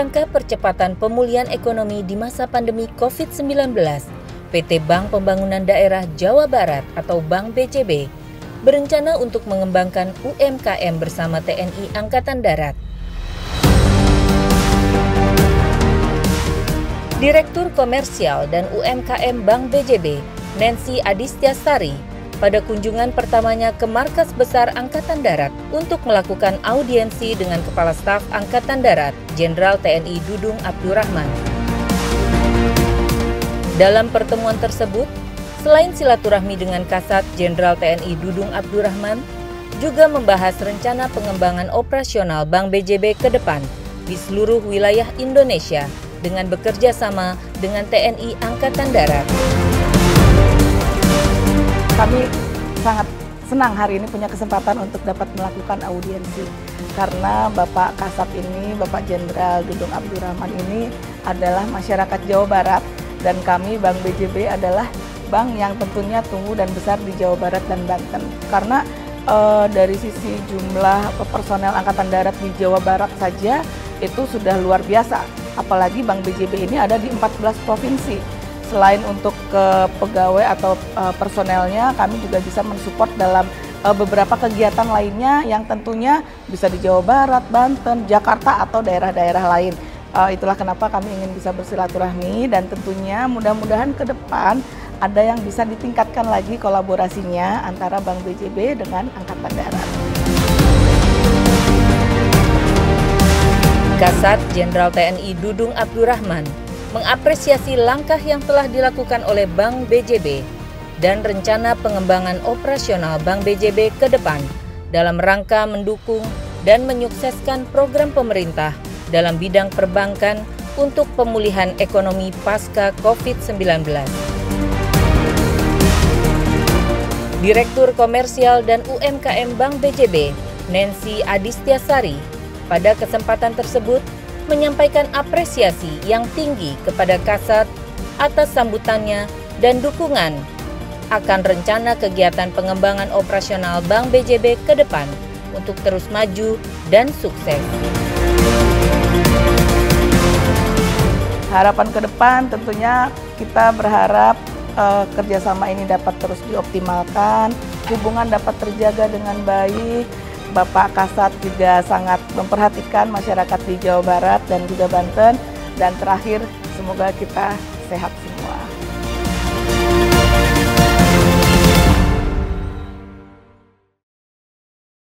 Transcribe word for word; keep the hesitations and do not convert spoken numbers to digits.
rangka percepatan pemulihan ekonomi di masa pandemi covid sembilan belas, P T Bank Pembangunan Daerah Jawa Barat atau Bank B J B berencana untuk mengembangkan U M K M bersama T N I Angkatan Darat. Direktur Komersial dan U M K M Bank B J B, Nancy Adistiasari, pada kunjungan pertamanya ke Markas Besar Angkatan Darat untuk melakukan audiensi dengan Kepala Staf Angkatan Darat, Jenderal T N I Dudung Abdurrahman. Dalam pertemuan tersebut, selain silaturahmi dengan Kasat Jenderal T N I Dudung Abdurrahman, juga membahas rencana pengembangan operasional Bank B J B ke depan di seluruh wilayah Indonesia dengan bekerja sama dengan T N I Angkatan Darat. Kami sangat senang hari ini punya kesempatan untuk dapat melakukan audiensi karena Bapak Kasat ini, Bapak Jenderal Dudung Abdurrahman ini adalah masyarakat Jawa Barat dan kami Bank B J B adalah bank yang tentunya tumbuh dan besar di Jawa Barat dan Banten. Karena e, dari sisi jumlah personel Angkatan Darat di Jawa Barat saja itu sudah luar biasa, apalagi Bank B J B ini ada di empat belas provinsi. Selain untuk ke pegawai atau uh, personelnya, kami juga bisa mensupport dalam uh, beberapa kegiatan lainnya yang tentunya bisa di Jawa Barat, Banten, Jakarta, atau daerah-daerah lain. Uh, itulah kenapa kami ingin bisa bersilaturahmi dan tentunya mudah-mudahan ke depan ada yang bisa ditingkatkan lagi kolaborasinya antara Bank B J B dengan Angkatan Darat. Kasat Jenderal T N I Dudung Abdurrahman mengapresiasi langkah yang telah dilakukan oleh Bank B J B dan rencana pengembangan operasional Bank B J B ke depan dalam rangka mendukung dan menyukseskan program pemerintah dalam bidang perbankan untuk pemulihan ekonomi pasca covid sembilan belas. Direktur Komersial dan U M K M Bank B J B, Nancy Adistiasari, pada kesempatan tersebut menyampaikan apresiasi yang tinggi kepada Kasat atas sambutannya dan dukungan akan rencana kegiatan pengembangan operasional Bank B J B ke depan untuk terus maju dan sukses. Harapan ke depan tentunya kita berharap uh, kerjasama ini dapat terus dioptimalkan, hubungan dapat terjaga dengan baik. Bapak Kasat juga sangat memperhatikan masyarakat di Jawa Barat dan juga Banten. Dan terakhir, semoga kita sehat semua.